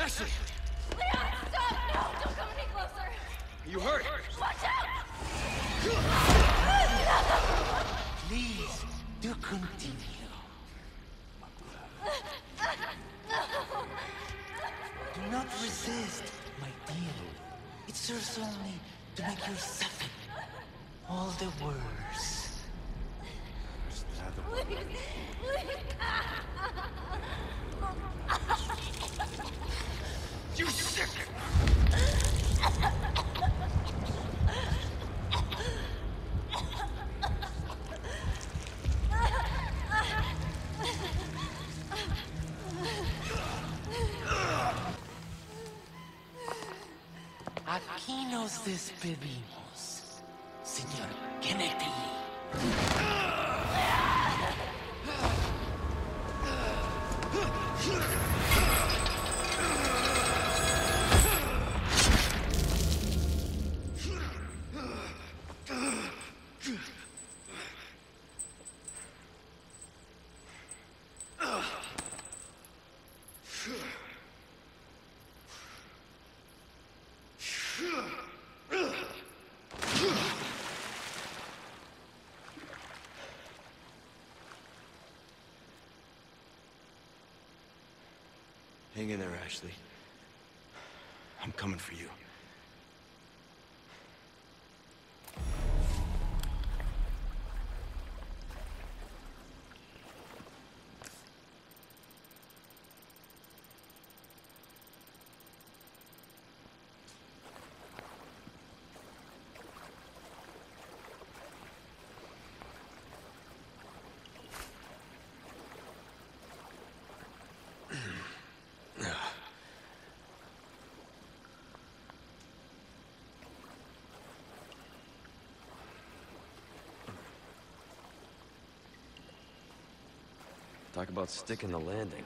Ashley! Leon, stop! No, don't come any closer! You hurt? Watch out! Please, do continue. Do not resist, my dear. It serves only to make you suffer all the worse. Please, please! You sick! Aquí nos despedimos, señor Kennedy. Hang in there, Ashley. I'm coming for you. Talk about sticking the landing.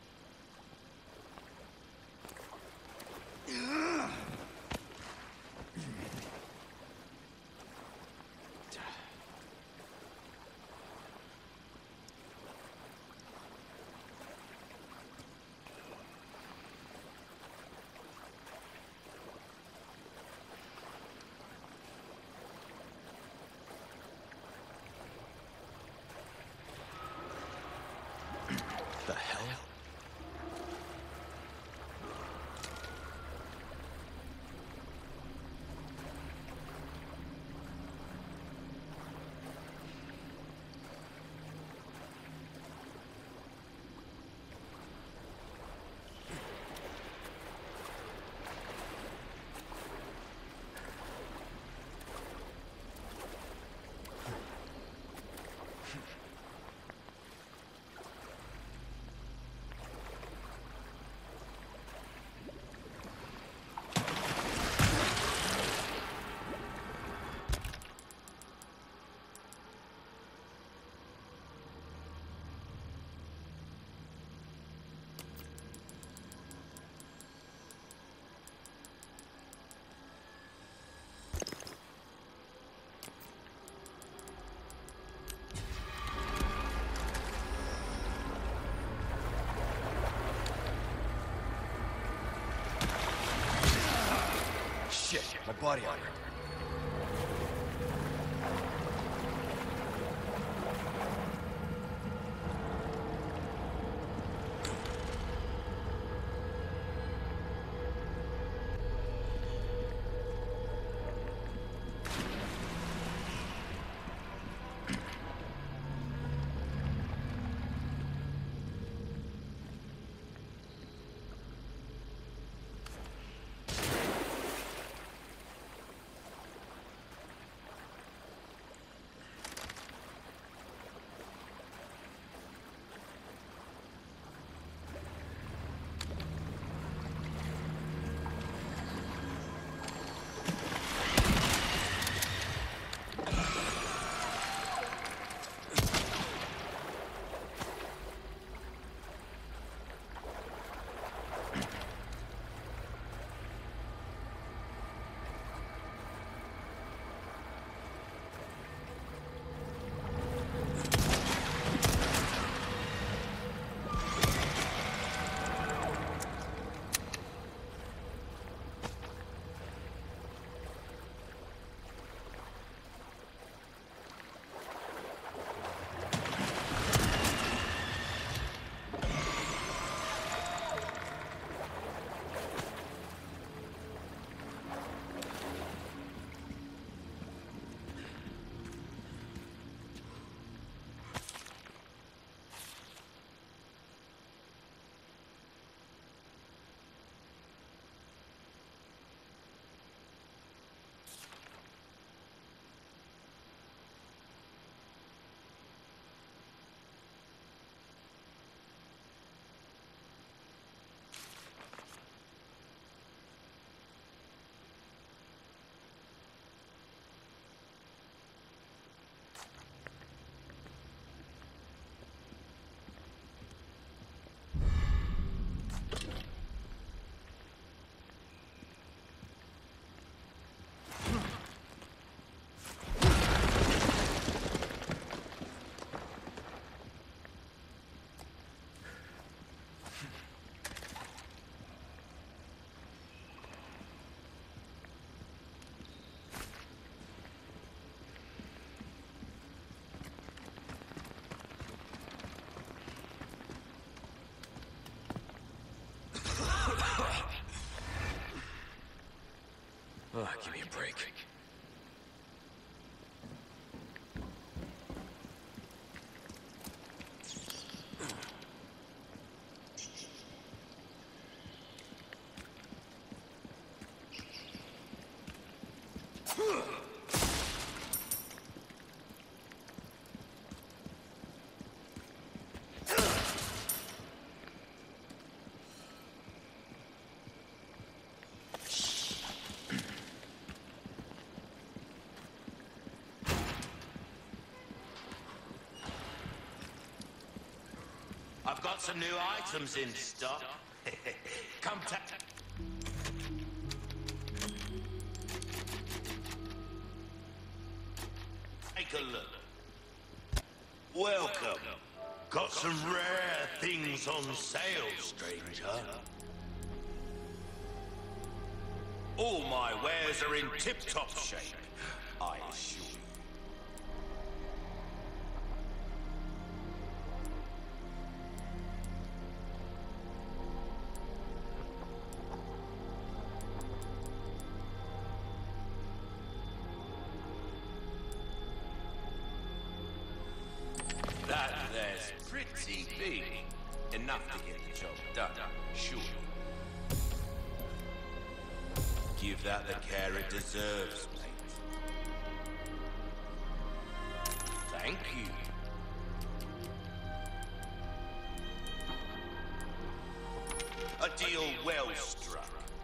The hell? Shit, my body armor. Oh, give me a break. I've got some new items in stock. Come take a look. Welcome. Got some rare things on sale, stranger. All my wares are in tip-top shape, I assure you. That there's pretty big. Enough to get the job done, surely. Give that the care it deserves, mate. Thank you. A deal well struck.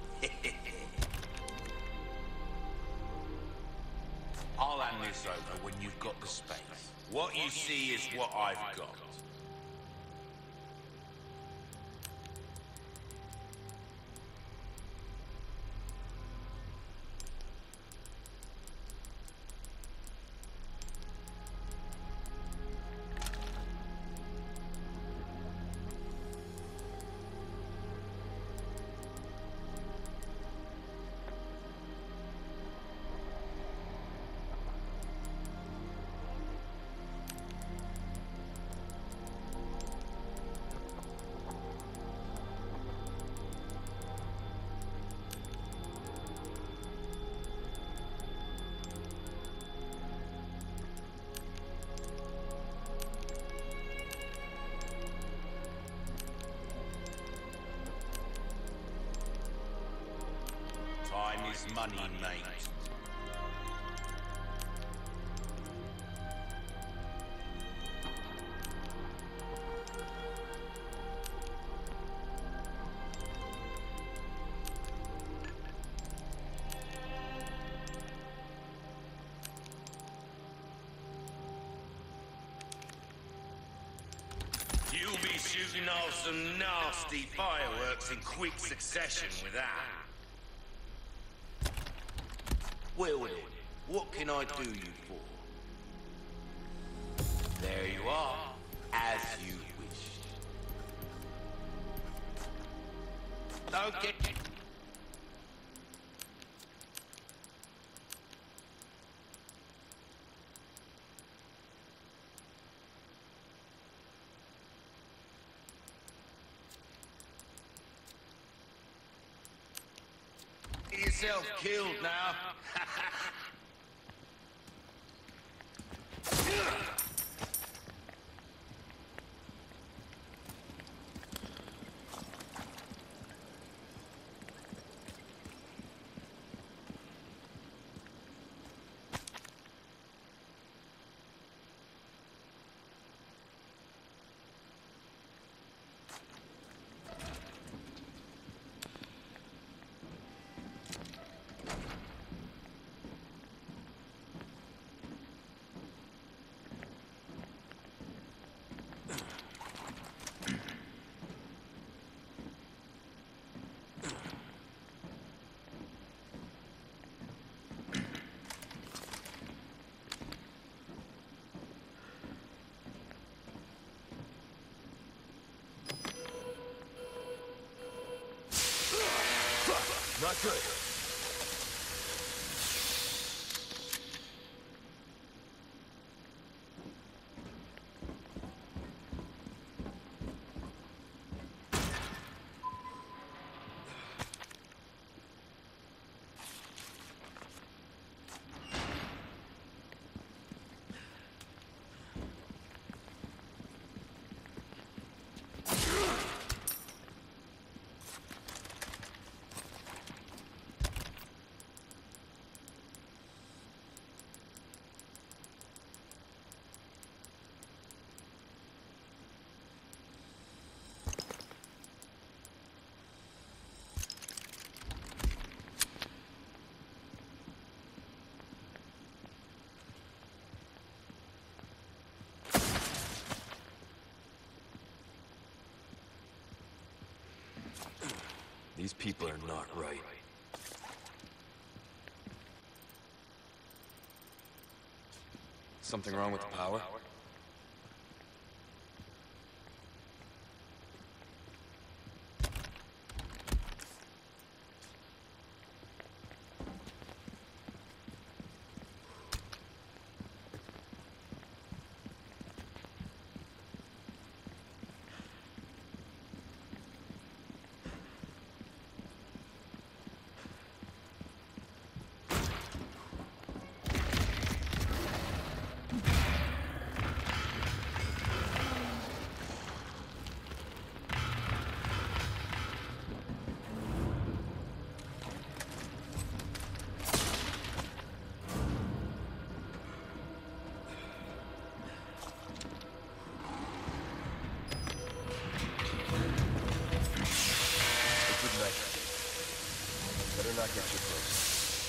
I'll hand this over when you've got the space. What you see is what I've got. Time is money, mate. You'll be shooting off some nasty fireworks in quick succession with that. Well then, what can I do you for? There you are, as you wished. Don't get... Get yourself killed now. Not good. These people are not right. Something wrong with the power? Better not get too close.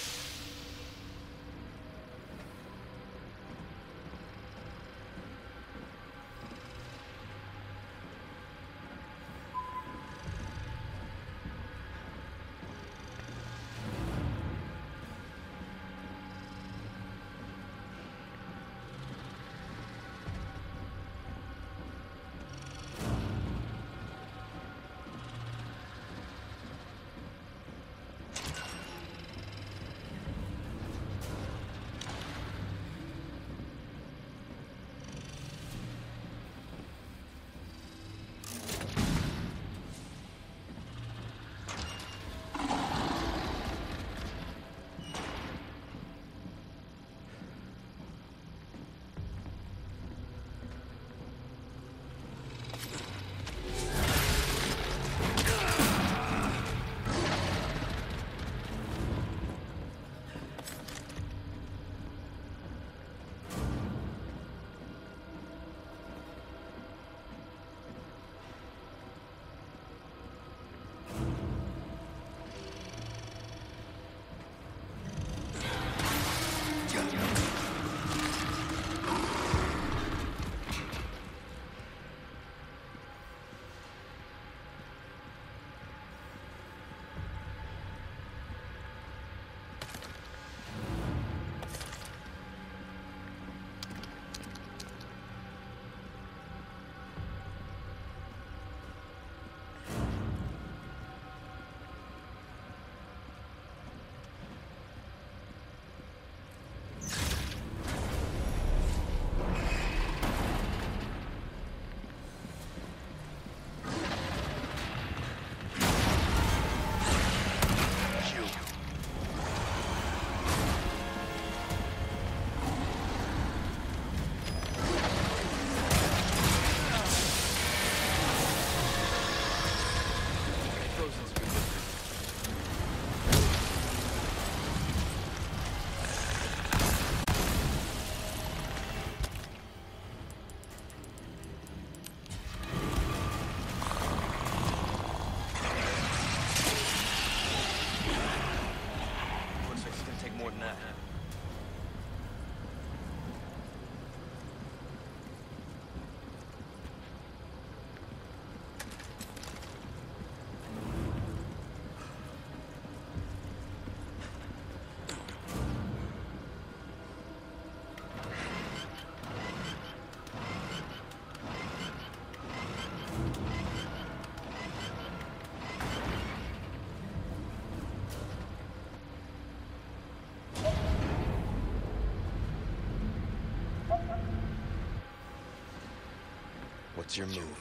What's your move?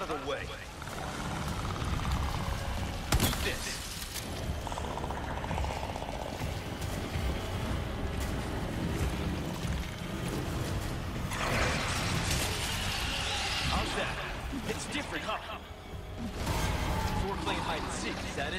of the way. This. How's that? It's different, huh? So we're playing hide and seek, is that it?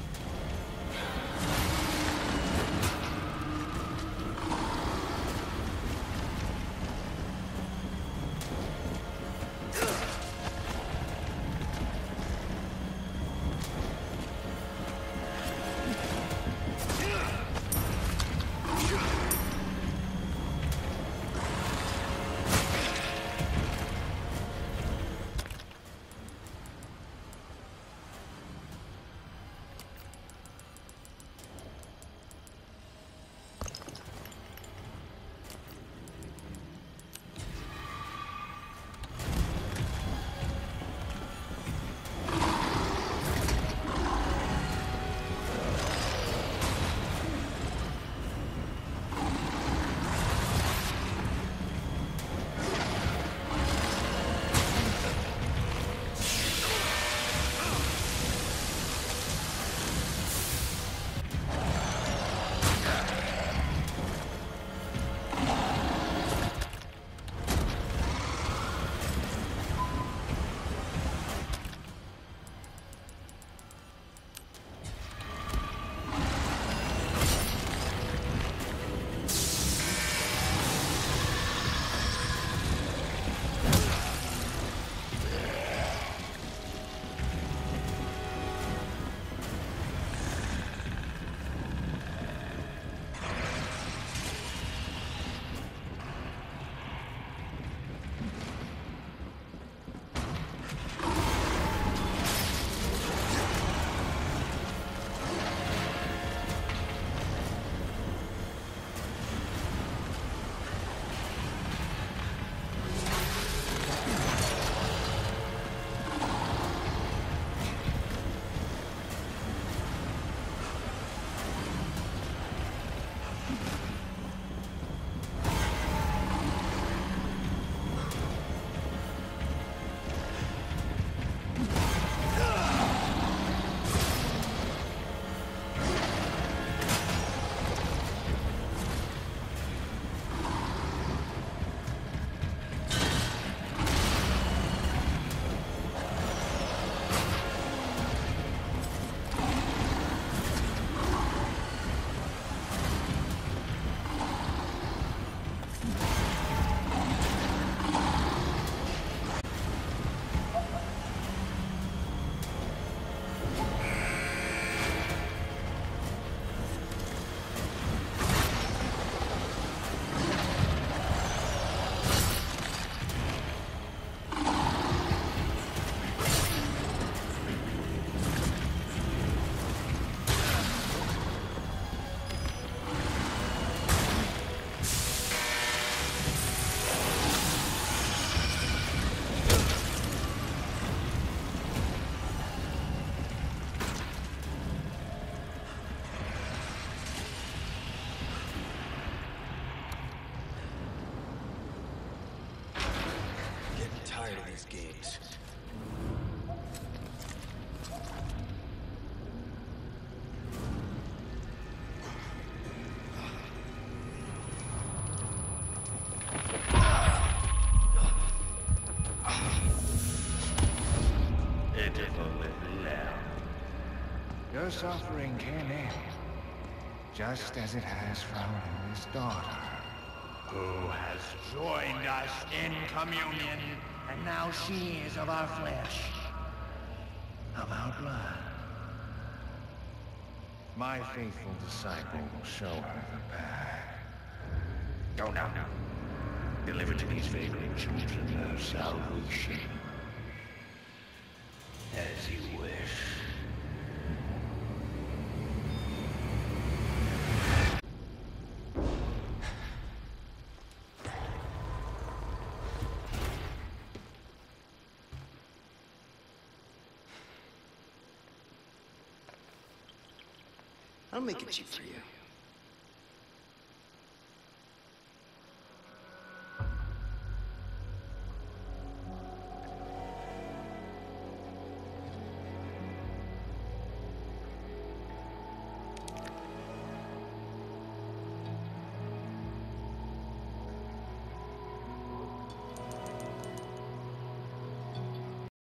Tired of these games. Your suffering can end, just as it has from his daughter, who has joined us in communion, and now she is of our flesh, of our blood. My faithful disciple will show her the path. Go now. Deliver to these vagrant children their salvation. As you wish. I'll make it cheap for you.